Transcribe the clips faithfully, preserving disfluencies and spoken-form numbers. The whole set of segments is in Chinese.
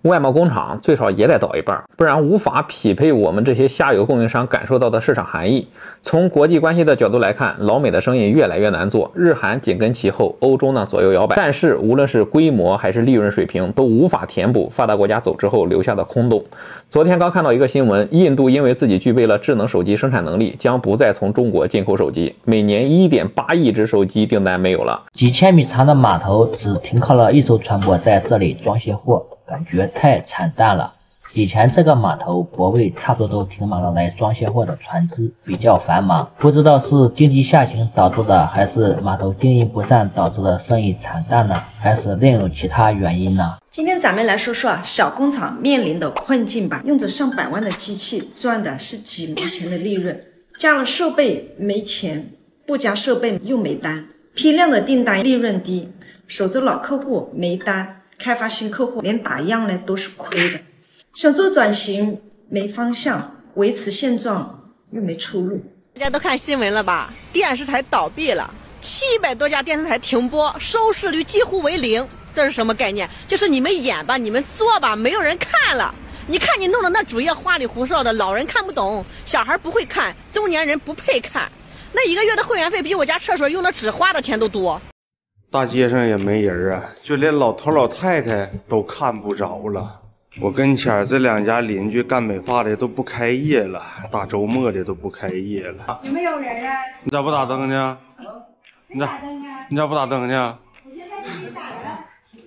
外贸工厂最少也得倒一半，不然无法匹配我们这些下游供应商感受到的市场含义。从国际关系的角度来看，老美的生意越来越难做，日韩紧跟其后，欧洲呢左右摇摆。但是无论是规模还是利润水平，都无法填补发达国家走之后留下的空洞。昨天刚看到一个新闻，印度因为自己具备了智能手机生产能力，将不再从中国进口手机，每年 一点八亿只手机订单没有了。 几千米长的码头只停靠了一艘船舶在这里装卸货，感觉太惨淡了。以前这个码头泊位差不多都停满了来装卸货的船只，比较繁忙。不知道是经济下行导致的，还是码头经营不善导致的生意惨淡呢？还是另有其他原因呢？ 今天咱们来说说啊，小工厂面临的困境吧。用着上百万的机器，赚的是几毛钱的利润，加了设备没钱，不加设备又没单，批量的订单利润低，守着老客户没单，开发新客户连打样呢都是亏的。想做转型没方向，维持现状又没出路。 大家都看新闻了吧？电视台倒闭了，七百多家电视台停播，收视率几乎为零。这是什么概念？就是你们演吧，你们做吧，没有人看了。你看你弄的那主页花里胡哨的，老人看不懂，小孩不会看，中年人不配看。那一个月的会员费比我家厕所用的纸花的钱都多。 大街上也没人啊，就连老头老太太都看不着了。我跟前这两家邻居干美发的都不开业了，大周末的都不开业了。 有没有人啊？ 你咋不打灯呢？你咋你咋不打灯呢？ 我现在给你打了。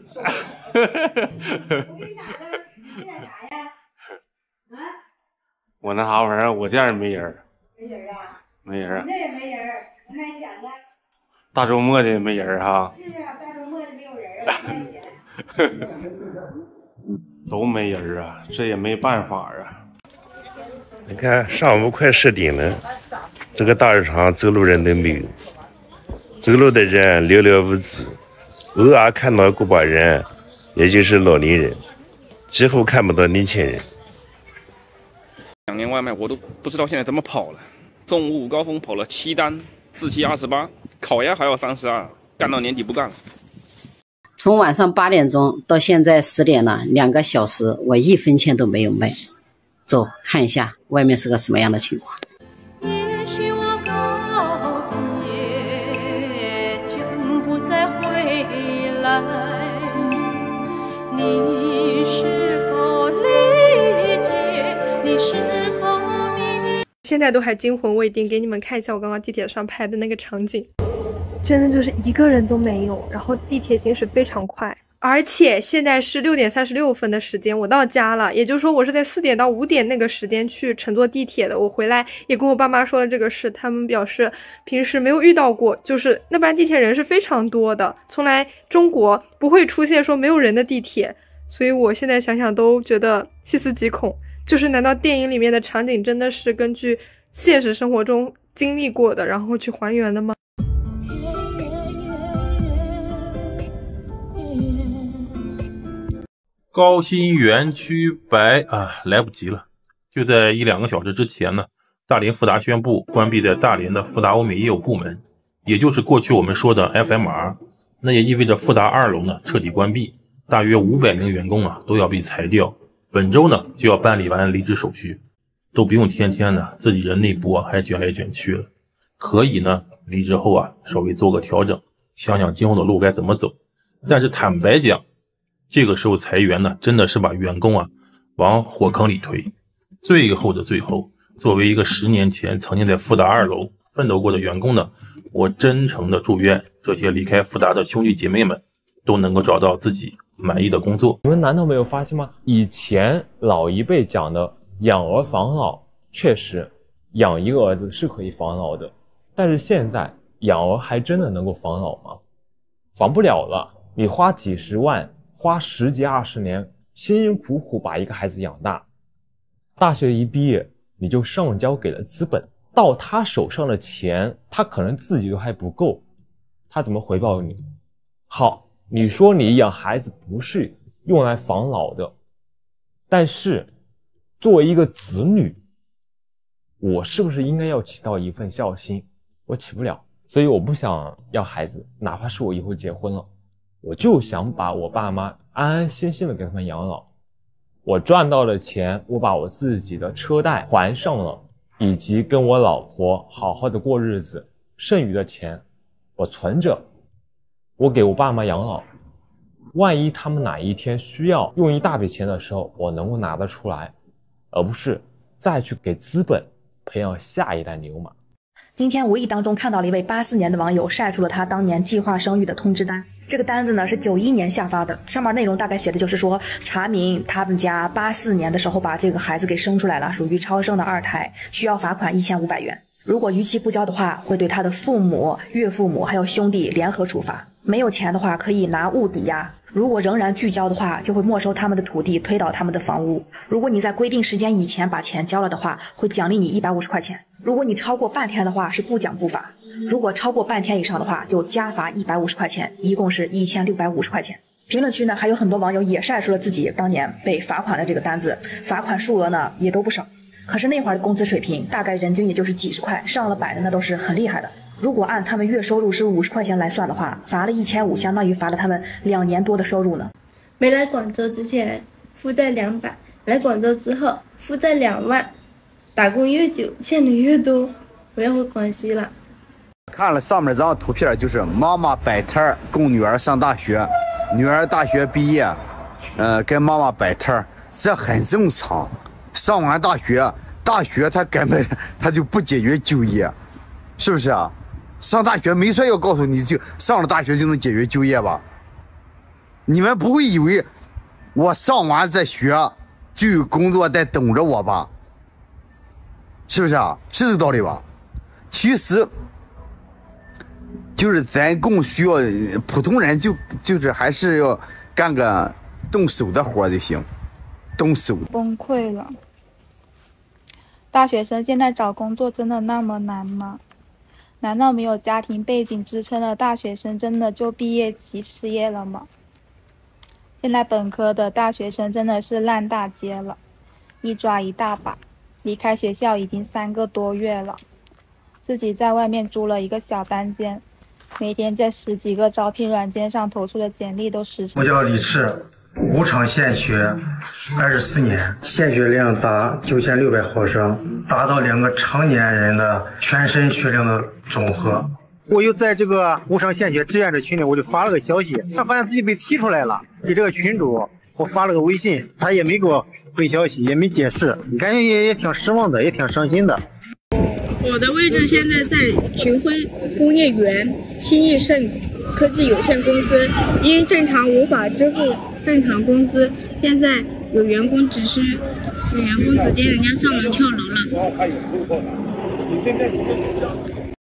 我给你打灯，你干啥呀？啊？ 我那啥玩意儿，我店也没人。 没人啊？ 没人啊？ 那也没人，不卖钱的。 大周末的也没人哈。 是啊，大周末的没有人，不卖钱。 都没人啊，这也没办法啊。 你看上午快十点了，这个大市场走路人都没有，走路的人寥寥无几，偶尔看到过把人，也就是老年人，几乎看不到年轻人。 两年外卖我都不知道现在怎么跑了，中午高峰跑了七单，四七二十八，烤鸭还要三十二，干到年底不干了。 从晚上八点钟到现在十点了，两个小时，我一分钱都没有卖。走，看一下外面是个什么样的情况。 也许我告别，就不再回来。你是否理解？你是否明？ 现在都还惊魂未定，给你们看一下我刚刚地铁上拍的那个场景。真的就是一个人都没有，然后地铁行驶非常快，而且现在是六点三十六分的时间，我到家了，也就是说我是在四点到五点那个时间去乘坐地铁的。我回来也跟我爸妈说了这个事，他们表示平时没有遇到过，就是那班地铁人是非常多的，从来中国不会出现说没有人的地铁，所以我现在想想都觉得细思极恐。就是难道电影里面的场景真的是根据现实生活中经历过的，然后去还原的吗？ 高新园区白啊，来不及了！就在一两个小时之前呢，大连富达宣布关闭在大连的富达欧美业务部门，也就是过去我们说的 F M R。那也意味着富达二楼呢彻底关闭，大约五百名员工啊都要被裁掉。本周呢就要办理完离职手续，都不用天天呢自己人内部啊还卷来卷去了，可以呢离职后啊稍微做个调整，想想今后的路该怎么走。但是坦白讲，这个时候裁员呢，真的是把员工啊往火坑里推。最后的最后，作为一个十年前曾经在富达二楼奋斗过的员工呢，我真诚的祝愿这些离开富达的兄弟姐妹们都能够找到自己满意的工作。 你们难道没有发现吗？以前老一辈讲的养儿防老，确实养一个儿子是可以防老的，但是现在养儿还真的能够防老吗？防不了了。你花几十万，花十几二十年，辛辛苦苦把一个孩子养大，大学一毕业你就上交给了资本，到他手上的钱他可能自己都还不够，他怎么回报你？好，你说你养孩子不是用来防老的，但是作为一个子女，我是不是应该要起到一份孝心？我起不了，所以我不想要孩子，哪怕是我以后结婚了，我就想把我爸妈安安心心的给他们养老。 我赚到的钱，我把我自己的车贷还上了，以及跟我老婆好好的过日子，剩余的钱我存着，我给我爸妈养老。万一他们哪一天需要用一大笔钱的时候，我能够拿得出来，而不是再去给资本培养下一代牛马。 今天无意当中看到了一位八四年的网友晒出了他当年计划生育的通知单，这个单子呢是九一年下发的，上面内容大概写的就是说，查明他们家八四年的时候把这个孩子给生出来了，属于超生的二胎，需要罚款一千五百元。如果逾期不交的话，会对他的父母、岳父母还有兄弟联合处罚。没有钱的话，可以拿物抵押。如果仍然拒交的话，就会没收他们的土地，推倒他们的房屋。如果你在规定时间以前把钱交了的话，会奖励你一百五十块钱。如果你超过半天的话，是不奖不罚。如果超过半天以上的话，就加罚一百五十块钱，一共是一千六百五十块钱。评论区呢，还有很多网友也晒出了自己当年被罚款的这个单子，罚款数额呢也都不少。可是那会儿的工资水平大概人均也就是几十块，上了百的那都是很厉害的。如果按他们月收入是五十块钱来算的话，罚了一千五，相当于罚了他们两年多的收入呢。 没来广州之前负债两百，来广州之后负债两万，打工越久欠的越多，我要回广西了。 看了上面这张图片，就是妈妈摆摊供女儿上大学，女儿大学毕业，呃，跟妈妈摆摊，这很正常。上完大学，大学他根本他就不解决就业，是不是啊？上大学没说要告诉你就上了大学就能解决就业吧？你们不会以为我上完这学就有工作在等着我吧？是不是啊？是这个道理吧？其实就是咱更需要普通人就就是还是要干个动手的活就行，动手。 崩溃了。大学生现在找工作真的那么难吗？难道没有家庭背景支撑的大学生真的就毕业即失业了吗？现在本科的大学生真的是烂大街了，一抓一大把。离开学校已经三个多月了，自己在外面租了一个小单间，每天在十几个招聘软件上投出的简历都实成。 我叫李赤，五厂县学二十四年，献血量达九千六百毫升，达到两个成年人的全身血量的总和。 我又在这个无偿献血志愿者群里，我就发了个消息，他发现自己被踢出来了，给这个群主我发了个微信，他也没给我回消息，也没解释，感觉也也挺失望的，也挺伤心的。 我的位置现在在群晖工业园新义盛科技有限公司，因正常无法支付正常工资，现在有员工只是有员工直接人家上楼跳楼了。